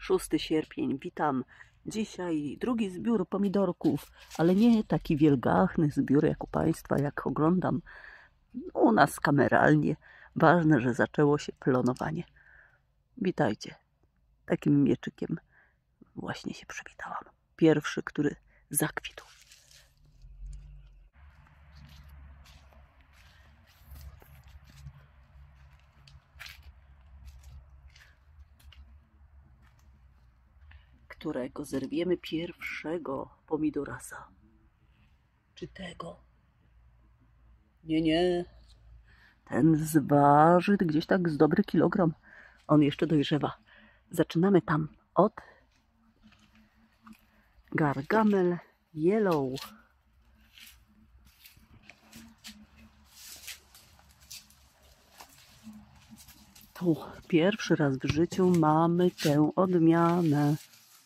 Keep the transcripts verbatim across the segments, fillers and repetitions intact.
szósty sierpień, witam. Dzisiaj drugi zbiór pomidorków, ale nie taki wielgachny zbiór jak u Państwa, jak oglądam u nas kameralnie. Ważne, że zaczęło się planowanie. Witajcie. Takim mieczykiem właśnie się przywitałam. Pierwszy, który zakwitł. Którego zerwiemy pierwszego pomidorasa. Czy tego? Nie, nie. Ten zważy gdzieś tak z dobry kilogram. On jeszcze dojrzewa. Zaczynamy tam od Gargamel Yellow. Tu pierwszy raz w życiu mamy tę odmianę.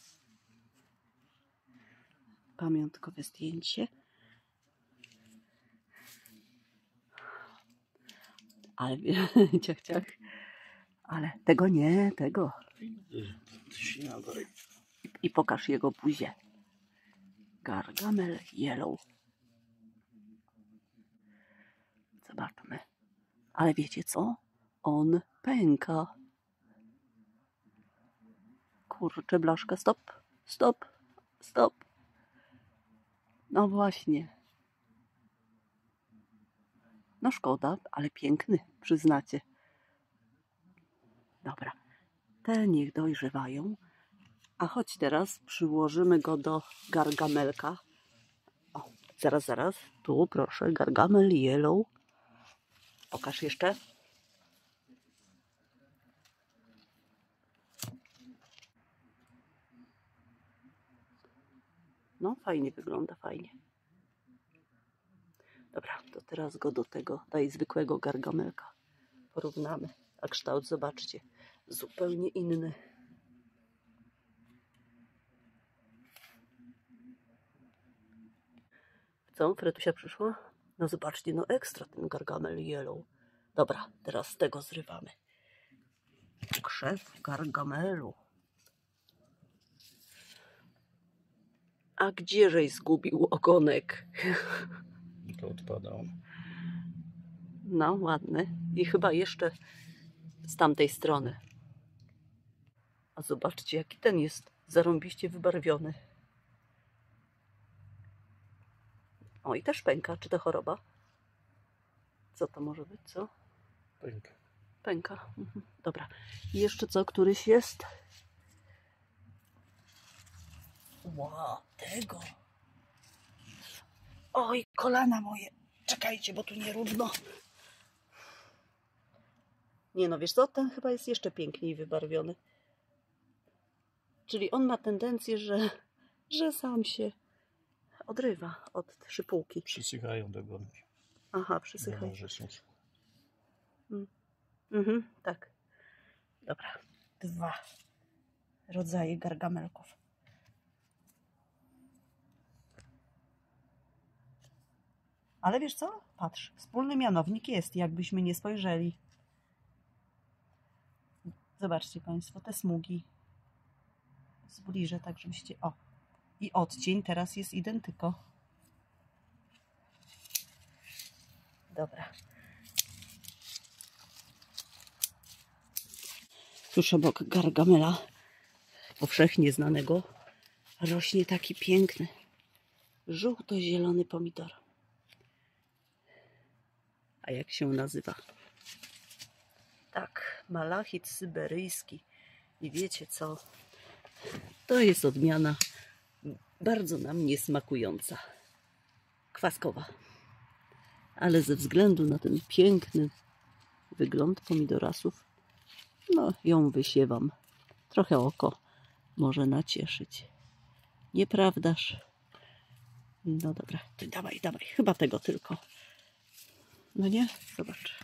Pamiątkowe zdjęcie. Ale ciach, ciach. Ale tego nie, tego. I, I pokaż jego buzię. Gargamel Yellow. Zobaczmy. Ale wiecie co? On pęka. Kurczę, blaszka, stop, stop, stop. No właśnie. No szkoda, ale piękny, przyznacie. Dobra, te niech dojrzewają. A choć teraz przyłożymy go do Gargamelka. O, zaraz, zaraz. Tu proszę, Gargamel Yellow. Pokaż jeszcze. No, fajnie wygląda, fajnie. Dobra, to teraz go do tego, daj zwykłego Gargamelka. Porównamy. A kształt, zobaczcie, zupełnie inny. Co? Fretusia przyszła? No zobaczcie, no ekstra ten Gargamel Yellow. Dobra, teraz z tego zrywamy. Krzew Gargamelu. A gdzieżeś zgubił ogonek? To odpadał. No, ładny. I chyba jeszcze z tamtej strony. A zobaczcie, jaki ten jest zarąbiście wybarwiony. O, i też pęka. Czy to choroba? Co to może być, co? Pęka. Pęka. Mhm. Dobra. I jeszcze co? Któryś jest? Wow, tego. Oj, kolana moje. Czekajcie, bo tu nierówno. Nie no, wiesz co? Ten chyba jest jeszcze piękniej wybarwiony. Czyli on ma tendencję, że, że sam się odrywa od szypułki. Przysychają do gonki. Aha, przysychają. Mm. Mhm, tak. Dobra. Dwa rodzaje gargamelków. Ale wiesz co? Patrz, wspólny mianownik jest, jakbyśmy nie spojrzeli. Zobaczcie Państwo, te smugi. Zbliżę tak, żebyście... O! I odcień teraz jest identyko. Dobra. Tuż obok Gargamela, powszechnie znanego, rośnie taki piękny, żółto-zielony pomidor. A jak się nazywa? Tak, malachit syberyjski. I wiecie co? To jest odmiana bardzo nam niesmakująca. Kwaskowa. Ale ze względu na ten piękny wygląd pomidorasów, no ją wysiewam. Trochę oko może nacieszyć. Nieprawdaż? No dobra, ty dawaj, dawaj. Chyba tego tylko. No nie? Zobacz.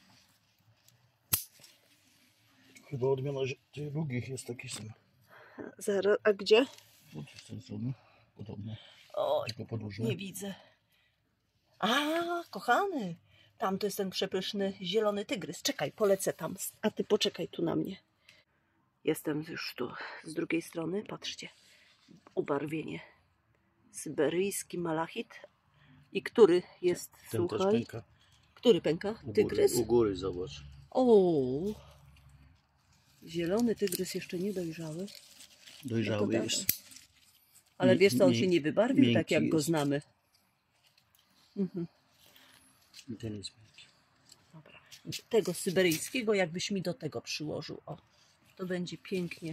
Chyba odmiana tych drugich jest taki sam. Zaraz, a gdzie? Z tej strony. Podobno. O, tylko podłużne. Nie widzę. A, kochany. Tam to jest ten przepyszny zielony tygrys. Czekaj, polecę tam. A ty poczekaj tu na mnie. Jestem już tu z drugiej strony. Patrzcie, ubarwienie. Syberyjski malachit. I który jest, Ten słuchaj? też pęka. Który pęka? U góry, Tygrys? u góry zobacz. O, zielony tygrys jeszcze nie dojrzały. Dojrzały No to jest. Ale Mi- wiesz co, on mi- się nie wybarwił tak miękki jak go jest. znamy. Mhm. I ten jest miękki. Dobra. Tego syberyjskiego jakbyś mi do tego przyłożył. O, to będzie pięknie.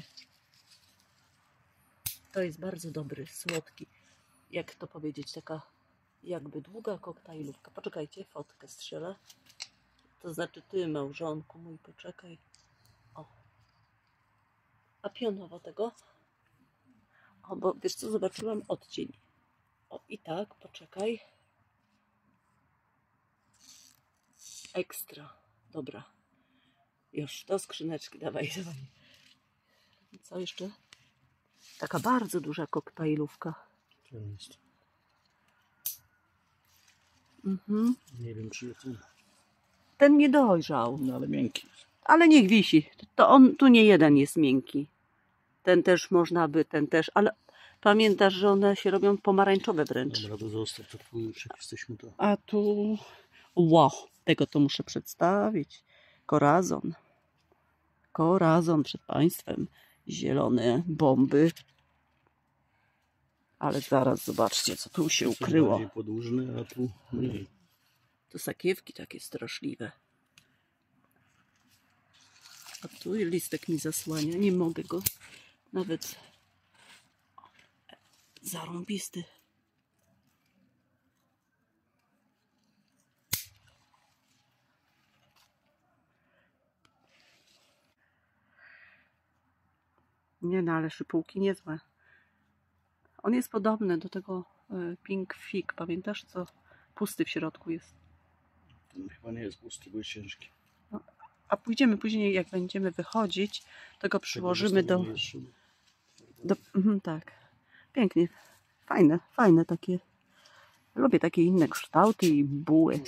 To jest bardzo dobry, słodki. Jak to powiedzieć, taka jakby długa koktajlówka. Poczekajcie, fotkę strzelę. To znaczy ty, małżonku mój, poczekaj. O. A pionowo tego? O, bo wiesz co, zobaczyłam odcień. O, i tak, poczekaj. Ekstra. Dobra. Już, do skrzyneczki, dawaj, dawaj. Co jeszcze? Taka bardzo duża koktajlówka. Ten jest. Mhm. Nie wiem czy ten. Ten nie dojrzał. No ale miękki jest. Ale niech wisi. To on, tu nie jeden jest miękki. Ten też można by, ten też, ale pamiętasz, że one się robią pomarańczowe wręcz. Dobra, to zostaw to twój, już jak jesteśmy to. A tu... Wow, tego to muszę przedstawić. Korazon. Korazon przed Państwem. Zielone bomby. Ale zaraz zobaczcie, co tu się To są ukryło. bardziej podłużne, a tu mniej. To sakiewki takie straszliwe. A tu listek mi zasłania. Nie mogę go nawet... Zarąbisty. Nie no, ale szypułki niezłe. On jest podobny do tego Pink Fig. Pamiętasz, co pusty w środku jest? Ten chyba nie jest pusty, bo jest ciężki. No, a pójdziemy później, jak będziemy wychodzić, to go przyłożymy do... do mhm, tak. Pięknie. Fajne, fajne takie. Lubię takie inne kształty i buły.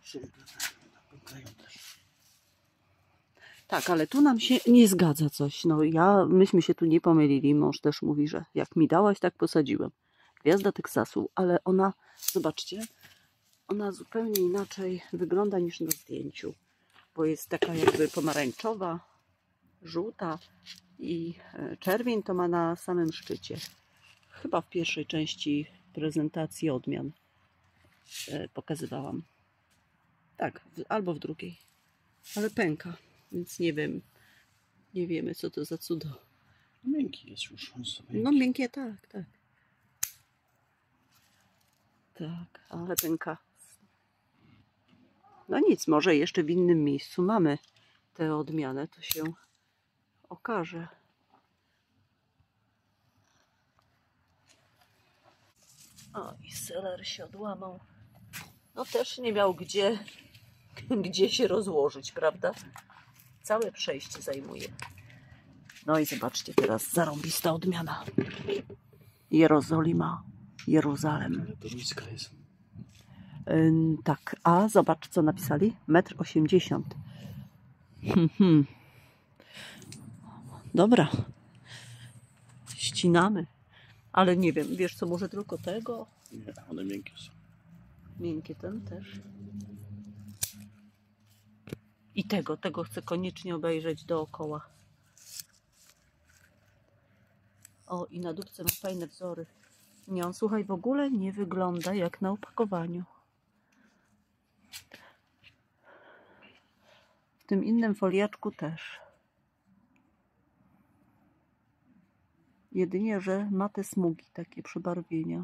Tak, ale tu nam się nie zgadza coś. No ja, myśmy się tu nie pomylili. Mąż też mówi, że jak mi dałaś, tak posadziłem. Gwiazda Teksasu, ale ona, zobaczcie, ona zupełnie inaczej wygląda niż na zdjęciu. Bo jest taka jakby pomarańczowa, żółta i czerwień to ma na samym szczycie. Chyba w pierwszej części prezentacji odmian pokazywałam. Tak, albo w drugiej. Ale pęka, więc nie wiem. Nie wiemy, co to za cudo. Miękki jest już. No miękkie, tak, tak. Tak, ale pęka. No nic, może jeszcze w innym miejscu mamy tę odmianę, to się okaże. O, i seler się odłamał. No też nie miał gdzie, gdzie się rozłożyć, prawda? Całe przejście zajmuje. No i zobaczcie teraz, zarąbista odmiana. Jerozolima, Jeruzalem. Ale to niska jest. Yy, tak, a zobacz co napisali. metr osiemdziesiąt. Hmm, hmm. Dobra. Ścinamy. Ale nie wiem, wiesz co, może tylko tego? Nie, one miękkie są. Miękkie ten też. I tego, tego chcę koniecznie obejrzeć dookoła. O, i na dupce ma fajne wzory. Nie, on słuchaj, w ogóle nie wygląda jak na opakowaniu. W tym innym foliaczku też. Jedynie, że ma te smugi, takie przebarwienia.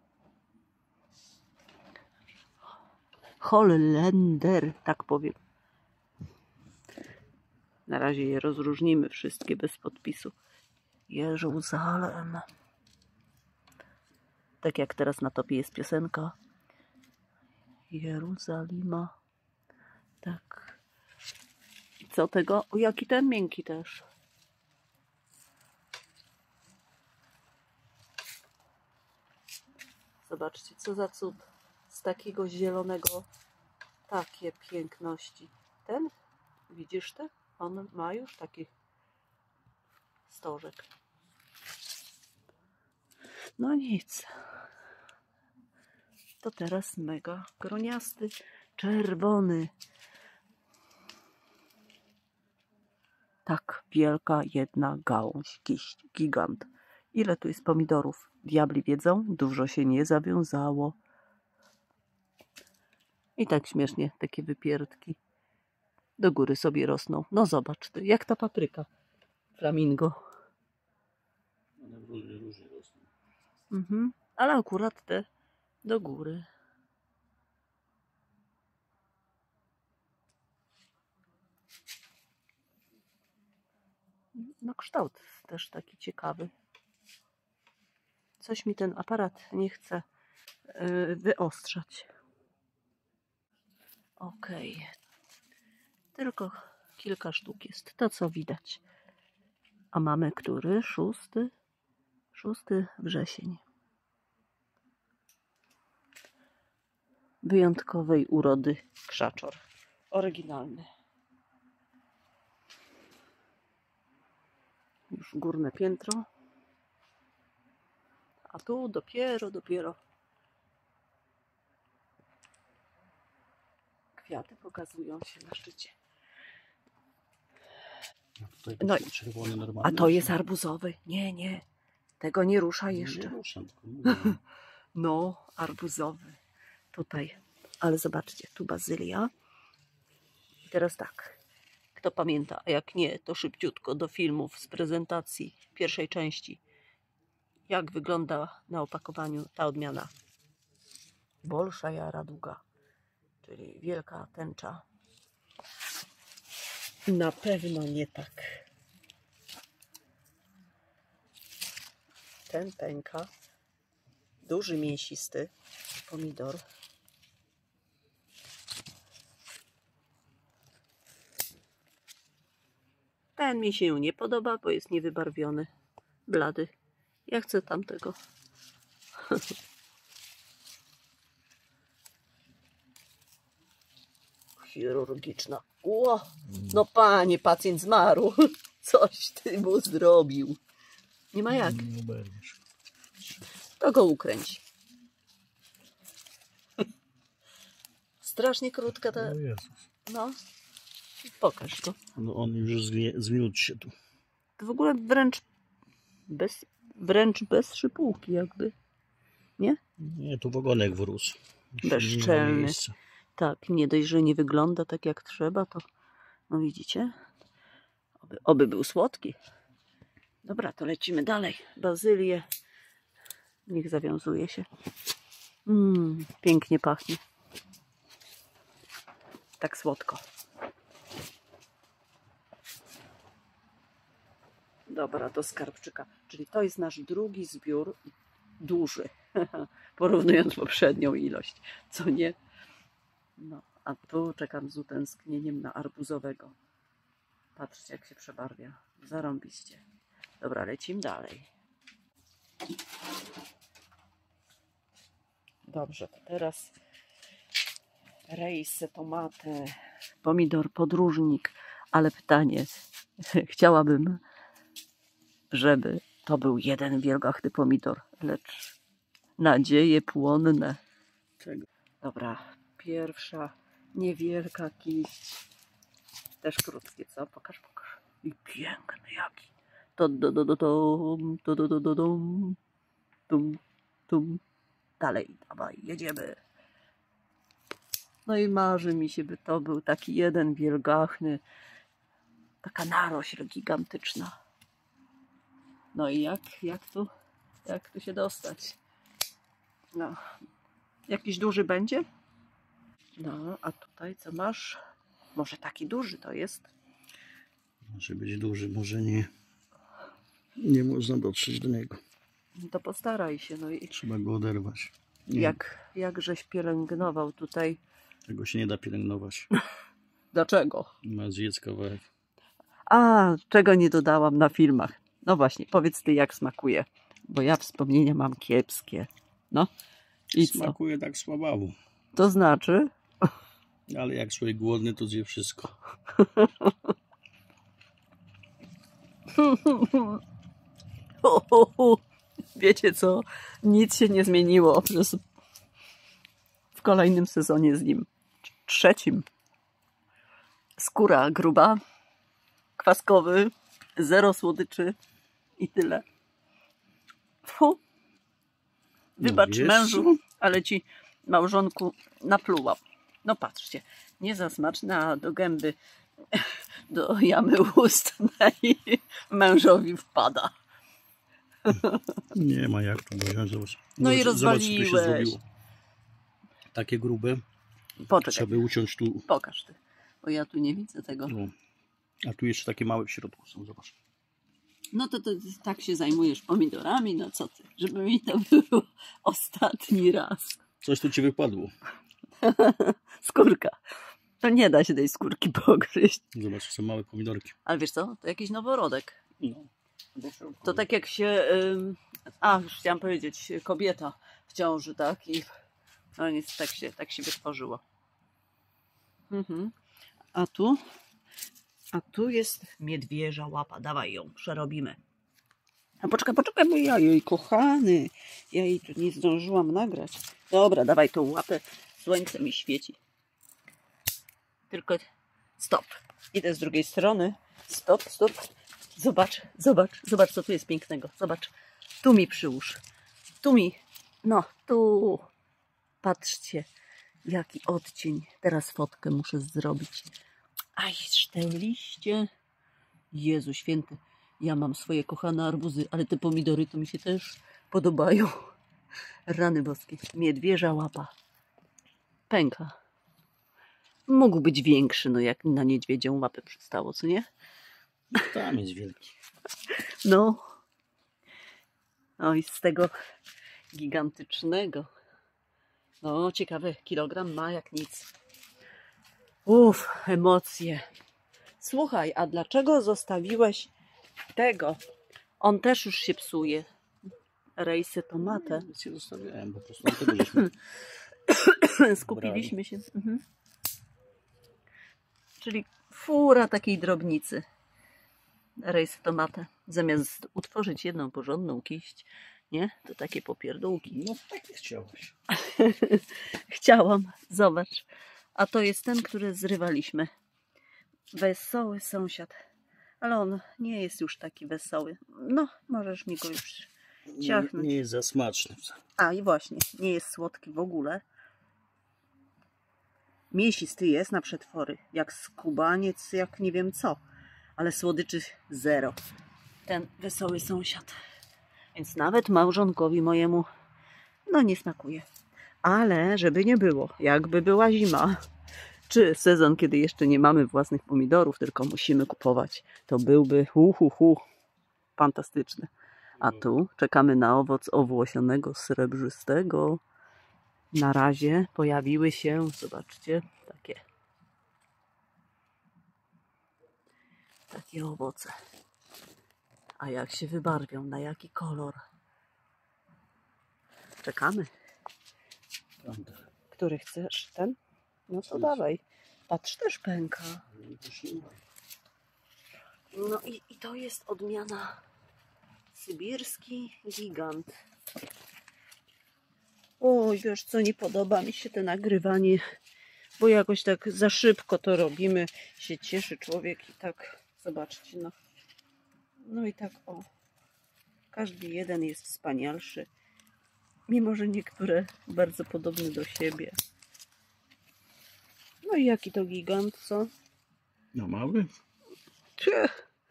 Hollender, tak powiem. Na razie je rozróżnimy wszystkie bez podpisu. Jeruzalem. Tak jak teraz na topie jest piosenka. Jeruzalima. Tak. I co tego? O, jaki ten miękki też. Zobaczcie, co za cud. Z takiego zielonego takie piękności. Ten? Widzisz te? On ma już taki pastorzek. No nic. To teraz mega groniasty, czerwony. Tak wielka jedna gałąź, jakiś gigant. Ile tu jest pomidorów? Diabli wiedzą, dużo się nie zawiązało. I tak śmiesznie takie wypierdki do góry sobie rosną. No zobacz ty, jak ta papryka flamingo. One różnie, różnie rosną. Mhm. Ale akurat te do góry. No kształt też taki ciekawy. Coś mi ten aparat nie chce yy, wyostrzać. Okej. Okay. Tylko kilka sztuk jest. To co widać. A mamy który? Szósty? Szósty wrzesień. Wyjątkowej urody krzaczor. Oryginalny. Już górne piętro. A tu dopiero, dopiero kwiaty pokazują się na szczycie. A tutaj No, czerwony normalny. a to jest arbuzowy. Nie, nie. Tego nie rusza jeszcze. Nie ruszam, tylko mówię. No, arbuzowy. Tutaj. Ale zobaczcie, tu bazylia. I teraz tak. Kto pamięta, a jak nie, to szybciutko do filmów z prezentacji pierwszej części. Jak wygląda na opakowaniu ta odmiana. Bolszaja raduga, czyli wielka tęcza. Na pewno nie tak. Ten pęka. Duży, mięsisty pomidor. Ten mi się nie podoba, bo jest niewybarwiony, blady. Ja chcę tamtego. Chirurgiczna. Ło! No panie, pacjent zmarł. Coś ty mu zrobił. Nie ma jak. Nie oberwiesz. To go ukręci. Strasznie krótka ta... O Jezus. No. Pokaż go. No on już zwie, zmiótł się tu. To w ogóle wręcz bez, wręcz bez szypułki jakby. Nie? Nie, tu w ogonek wrósł. Bezczelny. Tak, nie dość, że nie wygląda tak jak trzeba, to no widzicie? Oby, oby był słodki. Dobra, to lecimy dalej. Bazylię. Niech zawiązuje się. Mm, pięknie pachnie. Tak słodko. Dobra, do skarbczyka. Czyli to jest nasz drugi zbiór. Duży. Porównując poprzednią ilość. Co nie? No, a tu czekam z utęsknieniem na arbuzowego. Patrzcie, jak się przebarwia. Zarąbiście. Dobra, lecimy dalej. Dobrze, to teraz rejsy, tomaty, pomidor, podróżnik. Ale pytanie, chciałabym, żeby to był jeden wielgachny pomidor, lecz nadzieje płonne. Czego? Dobra, pierwsza niewielka kiść. Też krótkie, co? Pokaż, pokaż. I piękny jaki. To do do do dum, to do do do dum, tum, tum. Dalej, dawaj, jedziemy. No i marzy mi się, by to był taki jeden wielgachny, taka narośl gigantyczna. No i jak, jak tu, jak tu się dostać? No, jakiś duży będzie? No, a tutaj co masz? Może taki duży to jest? Może być duży, może nie. Nie można dotrzeć do niego. To postaraj się. No i trzeba go oderwać. Nie. Jak, jak żeś pielęgnował tutaj? Tego się nie da pielęgnować. Dlaczego? Ma zjedz kawałek. A, czego nie dodałam na filmach. No właśnie, powiedz ty, jak smakuje. Bo ja wspomnienia mam kiepskie. No. I smakuje co? Tak słabawo. To znaczy? Ale jak człowiek głodny, to zje wszystko. Wiecie co? Nic się nie zmieniło przez... w kolejnym sezonie z nim. Trzecim. Skóra gruba, kwaskowy, zero słodyczy i tyle. Fu. Wybacz No mężu, ale ci małżonku naplułam. No patrzcie, nie za smaczne, a do gęby, do jamy ustnej mężowi wpada. Nie ma jak to wziąć, zobacz. No zobacz, i rozwaliłeś. Zobacz, co tu się zrobiło. Takie grube. Poczekaj. Trzeba by uciąć tu. Pokaż ty, bo ja tu nie widzę tego. No. A tu jeszcze takie małe w środku są, zobacz. No to, to tak się zajmujesz pomidorami, no co ty, żeby mi to było ostatni raz. Coś tu ci wypadło. Skórka. To nie da się tej skórki pogryźć. Zobacz, są małe pomidorki. Ale wiesz co, to jakiś noworodek. No. To tak jak się, ym, a już chciałam powiedzieć, kobieta w ciąży, tak? I no nic, tak się, tak się wytworzyło. Mhm. A tu, a tu jest miedwieża łapa. Dawaj ją, przerobimy. A poczekaj, poczekaj, bo ja jej kochany. Ja jej tu nie zdążyłam nagrać. Dobra, dawaj tą łapę. Słońce mi świeci. Tylko stop. Idę z drugiej strony. Stop, stop. Zobacz, zobacz, zobacz, co tu jest pięknego. Zobacz. Tu mi przyłóż. Tu mi. No, tu. Patrzcie, jaki odcień. Teraz fotkę muszę zrobić. Aj, te liście. Jezu święty. Ja mam swoje kochane arbuzy, ale te pomidory to mi się też podobają. Rany boskie. Miedwieża łapa. Pęka. Mógł być większy, no jak na niedźwiedzią łapę przystało, co nie? Tam jest wielki. No. No i z tego gigantycznego. No, ciekawy kilogram ma jak nic. Uff, emocje. Słuchaj, a dlaczego zostawiłeś tego? On też już się psuje. Rejsy tomatę. Nic się zostawiałem, po prostu na tego żeśmy skupiliśmy się. Mhm. Czyli fura takiej drobnicy. Rejs w tomatę. Zamiast utworzyć jedną porządną kiść, nie? To takie popierdółki. No takie chciałeś. Chciałam. Zobacz. A to jest ten, który zrywaliśmy. Wesoły sąsiad. Ale on nie jest już taki wesoły. No, możesz mi go już ciachnąć. Nie, nie jest za smaczny. A i właśnie, nie jest słodki w ogóle. Mięsisty jest na przetwory. Jak skubaniec, jak nie wiem co. Ale słodyczy zero. Ten wesoły sąsiad. Więc nawet małżonkowi mojemu no nie smakuje. Ale żeby nie było, jakby była zima, czy sezon, kiedy jeszcze nie mamy własnych pomidorów, tylko musimy kupować, to byłby hu, hu, hu, fantastyczny. A tu czekamy na owoc owłosionego, srebrzystego. Na razie pojawiły się, zobaczcie, takie takie owoce. A jak się wybarwią, na jaki kolor? Czekamy. Prawda. Który chcesz? Ten? No to dawaj. Patrz, też pęka. No i, i to jest odmiana sybirski gigant. Oj, wiesz co, nie podoba mi się to nagrywanie, bo jakoś tak za szybko to robimy. Się cieszy człowiek i tak, zobaczcie, no. No i tak o. Każdy jeden jest wspanialszy. Mimo że niektóre bardzo podobne do siebie. No i jaki to gigant, co? No mały? Cie.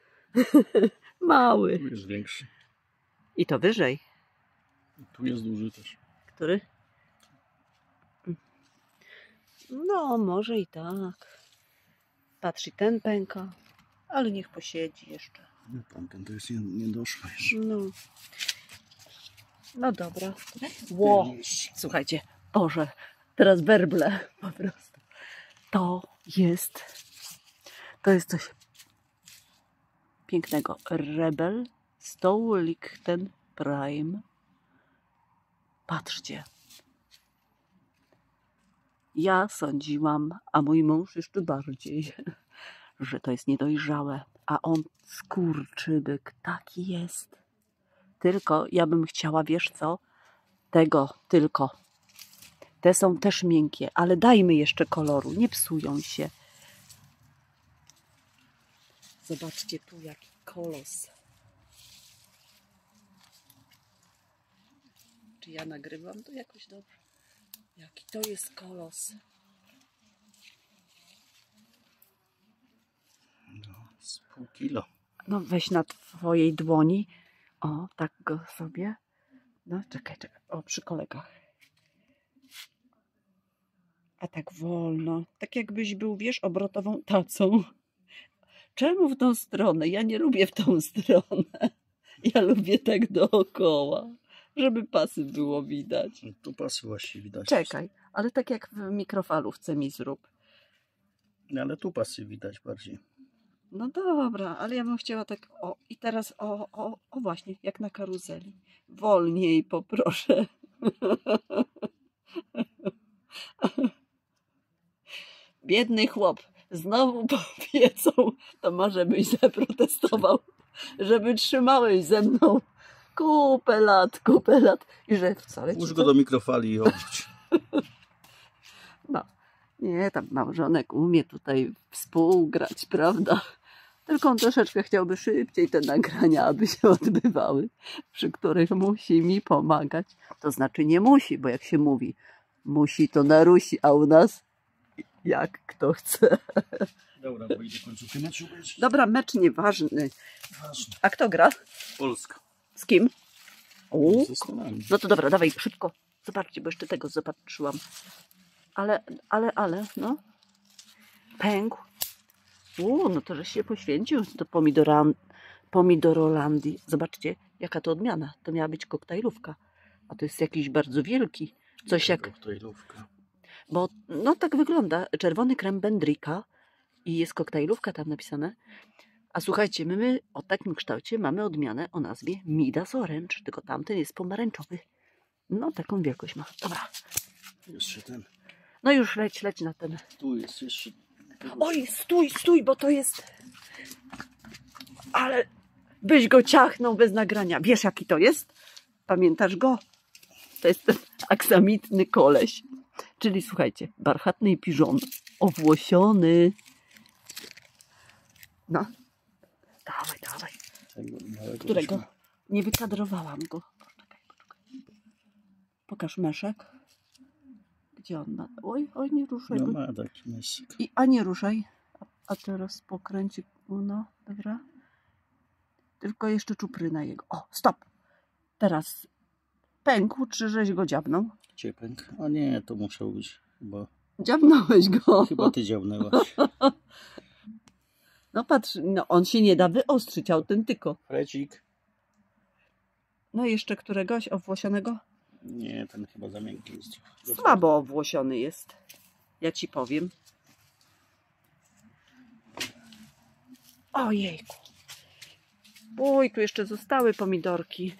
Mały. Tu jest większy. I to wyżej. Tu jest duży też. Który? No, może i tak. Patrz, i ten pęka. Ale niech posiedzi jeszcze. No tamten to jest niedoszły jeszcze. No. No dobra. Ło. Słuchajcie, Boże, teraz werble po prostu. To jest, to jest coś pięknego. Rebel Stoulichten Prime. Patrzcie. Ja sądziłam, a mój mąż jeszcze bardziej, że to jest niedojrzałe. A on, skurczybyk, taki jest. Tylko ja bym chciała, wiesz co, tego tylko. Te są też miękkie, ale dajmy jeszcze koloru, nie psują się. Zobaczcie tu jaki kolos. Czy ja nagrywam to jakoś dobrze? Jaki to jest kolos. No, z pół kilo. No weź na twojej dłoni. O, tak go sobie. No czekaj, czekaj. O, przy kolegach. A tak wolno. Tak jakbyś był, wiesz, obrotową tacą. Czemu w tą stronę? Ja nie lubię w tą stronę. Ja lubię tak dookoła, żeby pasy było widać. No, tu pasy właśnie widać. Czekaj, ale tak jak w mikrofalówce mi zrób. No, ale tu pasy widać bardziej. No dobra, ale ja bym chciała tak, o i teraz o, o, o właśnie, jak na karuzeli. Wolniej poproszę. Biedny chłop, znowu powiedzą, to może byś zaprotestował, żeby trzymałeś ze mną kupę lat, kupę lat i że wcale... Łóż go do mikrofali i obróć. No, nie, tam małżonek umie tutaj współgrać, prawda? Tylko on troszeczkę chciałby szybciej te nagrania, aby się odbywały, przy których musi mi pomagać. To znaczy nie musi, bo jak się mówi, musi to narusi, a u nas jak kto chce. Dobra, bo idę końcówkę meczu. Dobra, mecz nieważny. Ważne. A kto gra? Polska. Z kim? U? Ze Stanami. No to dobra, dawaj, szybko. Zobaczcie, bo jeszcze tego zobaczyłam. Ale, ale, ale, no. Pękł. U, no to żeś się poświęcił do pomidoran, pomidorolandii. Zobaczcie, jaka to odmiana. To miała być koktajlówka. A to jest jakiś bardzo wielki. Coś jak... Koktajlówka. Bo no tak wygląda. Czerwony krem Bendrika i jest koktajlówka tam napisane. A słuchajcie, my, my o takim kształcie mamy odmianę o nazwie Midas Orange. Tylko tamten jest pomarańczowy. No taką wielkość ma. Dobra. Jeszcze ten. No już leć, leć na ten. Tu jest jeszcze... Oj, stój, stój, bo to jest... Ale byś go ciachnął bez nagrania. Wiesz, jaki to jest? Pamiętasz go? To jest ten aksamitny koleś. Czyli słuchajcie, barchatny piżon, owłosiony. No. Dawaj, dawaj. Tego małego Którego? musimy- Nie wykadrowałam go. Poczekaj, poczekaj. Pokaż meszek. Gdzie on ma? Oj, oj, nie ruszaj No go. ma taki mysyk. I, a nie ruszaj. A, a teraz pokręci. No, dobra. Tylko jeszcze czupryna jego. O, stop. Teraz pękł, czy żeś go dziabnął? Gdzie pęk? A nie, to musiał być chyba... Dziabnąłeś go. Chyba ty dziabnęłaś. No patrz, no on się nie da wyostrzyć, autentyko. Frecik. No i jeszcze któregoś owłosionego? Nie, ten chyba za miękki jest. Słabo owłosiony jest. Ja ci powiem. Ojejku. Oj, tu jeszcze zostały pomidorki.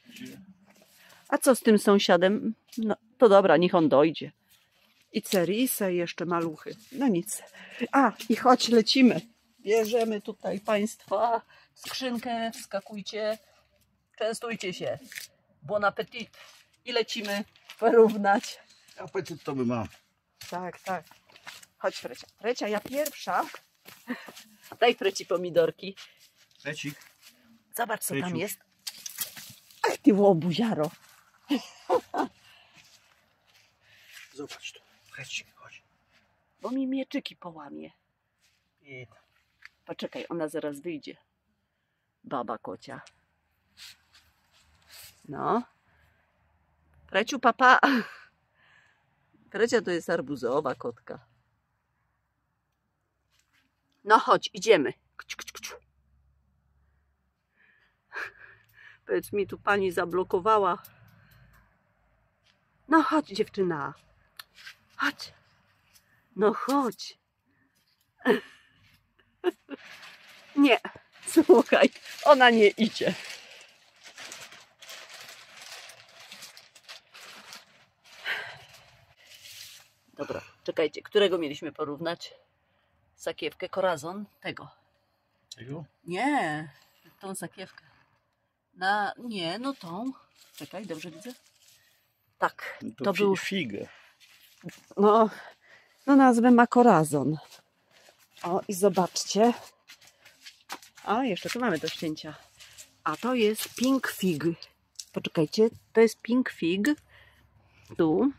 A co z tym sąsiadem? No to dobra, niech on dojdzie. I cerise jeszcze maluchy. No nic. A, i chodź, lecimy. Bierzemy tutaj państwa skrzynkę, wskakujcie, częstujcie się. Bon appetit. I lecimy porównać. Apetyt to by ma. Tak, tak. Chodź, Frecia. Frecia, ja pierwsza. Daj Freci pomidorki. Frecik. Zobacz, co tam Freciu. jest. Ach, ty łobuziaro. Zobacz tu. Frecik, chodź. Bo mi mieczyki połamie. I tam. Poczekaj, ona zaraz wyjdzie. Baba kocia. No. Freciu, papa. Frecia to jest arbuzowa kotka. No chodź, idziemy. Kciu, kciu, kciu. Powiedz mi, tu pani zablokowała. No chodź, dziewczyna. Chodź. No chodź. Nie, słuchaj, ona nie idzie. Dobra, czekajcie, którego mieliśmy porównać? Sakiewkę, korazon? Tego. Tego? Nie, tą sakiewkę. Na, nie, no tą. Czekaj, dobrze widzę? Tak, To, to fi, był, figę. no, no nazwę ma korazon. O, i zobaczcie. O, jeszcze tu mamy do ścięcia. A to jest pink fig. Poczekajcie, to jest pink fig. Tu.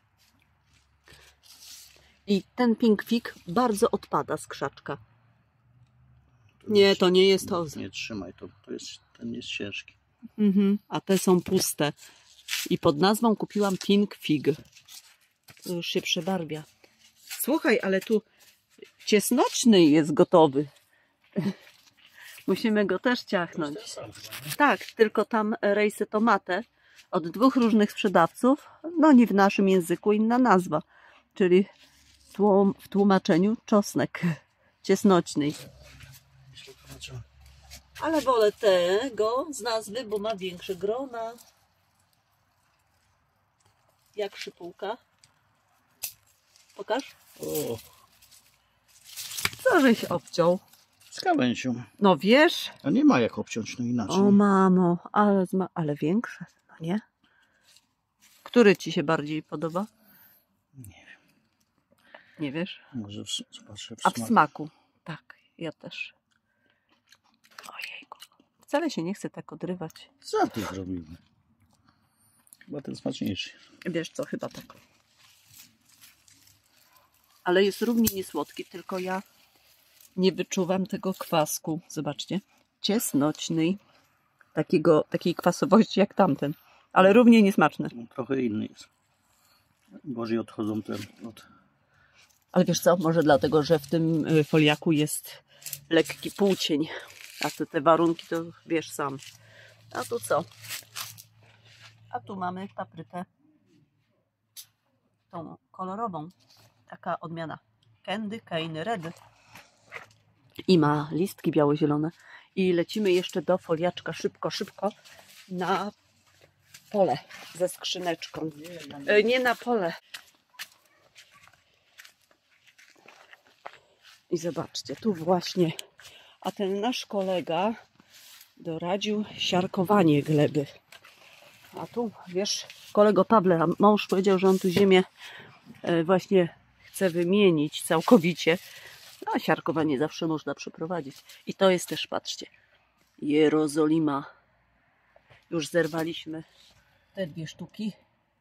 I ten pink fig bardzo odpada z krzaczka. To Nie, jest- to nie jest to. Nie trzymaj, to, to jest, ten jest ciężki. Mhm. A te są puste. I pod nazwą kupiłam pink fig. To już się przebarwia. Słuchaj, ale tu ciesnoczny jest gotowy. Musimy go też ciachnąć. Tak, tylko tam rejsy tomate od dwóch różnych sprzedawców. No nie w naszym języku, inna nazwa. Czyli tłum, w tłumaczeniu czosnek ciesnoczny. Ale wolę tego z nazwy, bo ma większe grona. Jak szypułka. Pokaż. O, Co żeś obciął? z kawęcią. No wiesz? A nie ma jak obciąć, no inaczej. O mamo, ale, zma ale większe, no nie? Który ci się bardziej podoba? Nie wiem. Nie wiesz? Może w, zobaczę w A w smaku. smaku? Tak, ja też. Ojejku. Wcale się nie chcę tak odrywać. Co ty zrobimy? Chyba ten smaczniejszy. Wiesz co, chyba tak. Ale jest równie niesłodki, tylko ja nie wyczuwam tego kwasku. Zobaczcie. Ciesnoczny. Takiego, takiej kwasowości jak tamten. Ale równie niesmaczny. No, trochę inny jest. Gorzej odchodzą ten od... Ale wiesz co, może dlatego, że w tym y, foliaku jest lekki półcień. A te, te warunki to wiesz sam. A tu co? A tu mamy paprykę. Tą kolorową. Taka odmiana. Candy Cane Red. I ma listki biało-zielone. I lecimy jeszcze do foliaczka szybko, szybko na pole ze skrzyneczką. E, nie na pole. I zobaczcie, tu właśnie. A ten nasz kolega doradził siarkowanie gleby. A tu, wiesz, kolego Pawle, a mąż powiedział, że on tu ziemię e, właśnie chce wymienić całkowicie. No, a siarkowanie zawsze można przeprowadzić. I to jest też, patrzcie, Jerozolima. Już zerwaliśmy te dwie sztuki.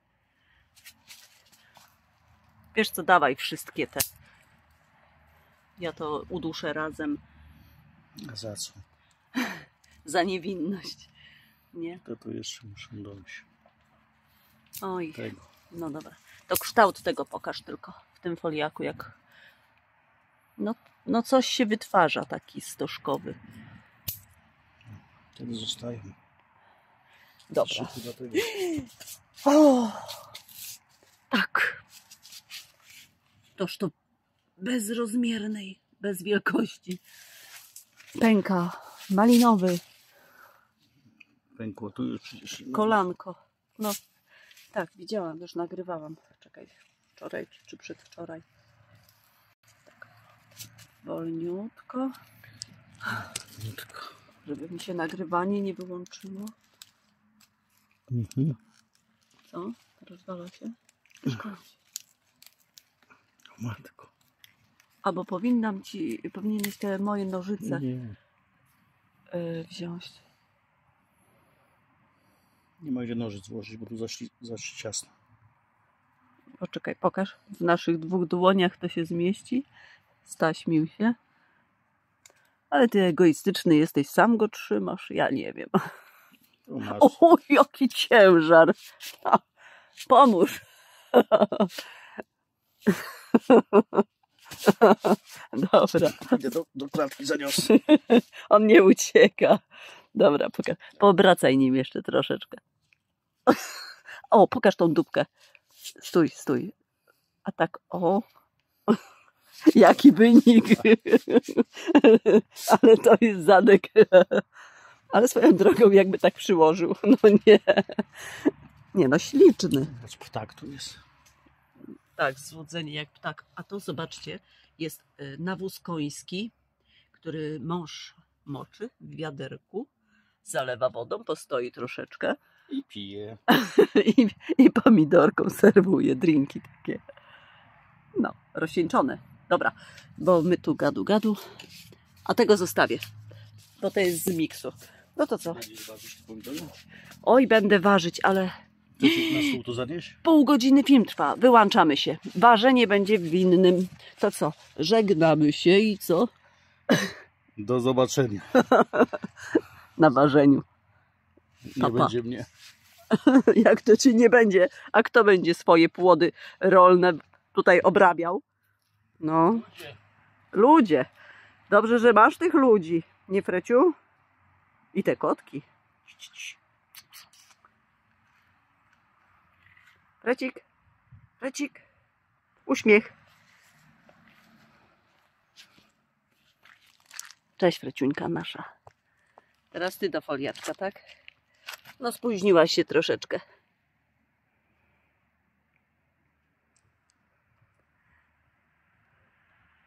Wiesz co, dawaj wszystkie te. Ja to uduszę razem. A za co? Za niewinność. Nie? To to jeszcze muszę dojść. Oj, Tego. no dobra. To kształt tego pokaż tylko w tym foliaku, jak... No, no coś się wytwarza taki stożkowy. Wtedy zostają. Dobra. Trzy chyba tego. O, tak. Toż to bezrozmiernej, bez wielkości. Pęka, malinowy, Pękło tu już przecież. kolanko. No, tak, widziałam, już nagrywałam. Czekaj, wczoraj czy przedwczoraj. Tak. Wolniutko, Tylko. żeby mi się nagrywanie nie wyłączyło. Mhm. Co? Rozwala się? Szkodzi. O matko. Albo powinnam ci, powinieneś te moje nożyce Nie. yy, wziąć. Nie ma gdzie nożyc złożyć, bo tu zaś, zaś ciasno. Poczekaj, pokaż. W naszych dwóch dłoniach to się zmieści. Staśmił się. Ale ty egoistyczny jesteś, sam go trzymasz. Ja nie wiem. O, masz. O, jaki ciężar. Pomóż. Dobra. Idę do, do klatki zaniosę. On nie ucieka. Dobra, pokaż. Poobracaj nim jeszcze troszeczkę. O, pokaż tą dupkę. Stój, stój. A tak, o. Jaki wynik. Ale to jest zadek. Ale swoją drogą jakby tak przyłożył. No nie. Nie no, śliczny. Ptak tu jest. Tak, złudzenie jak ptak. A to zobaczcie, jest nawóz koński, który mąż moczy w wiaderku zalewa wodą, postoi troszeczkę I pije. i, i pomidorką serwuje drinki takie. No, rozcieńczone. Dobra, bo my tu gadu gadu, a tego zostawię, bo to jest z miksu. No to co? Będziesz ważyć te pomidory? Oj, będę ważyć, ale Chcesz na stół to zanieść? pół godziny film trwa. Wyłączamy się. Ważenie będzie w innym. To co? Żegnamy się i co? Do zobaczenia. Na ważeniu. Nie Pa, pa. będzie mnie. Jak to ci nie będzie? A kto będzie swoje płody rolne tutaj obrabiał? No. Ludzie. Dobrze, że masz tych ludzi. Nie, Freciu? I te kotki. Frecik. Frecik. Uśmiech. Cześć, Freciuńka nasza. Teraz ty do foliaczka, tak? No spóźniłaś się troszeczkę.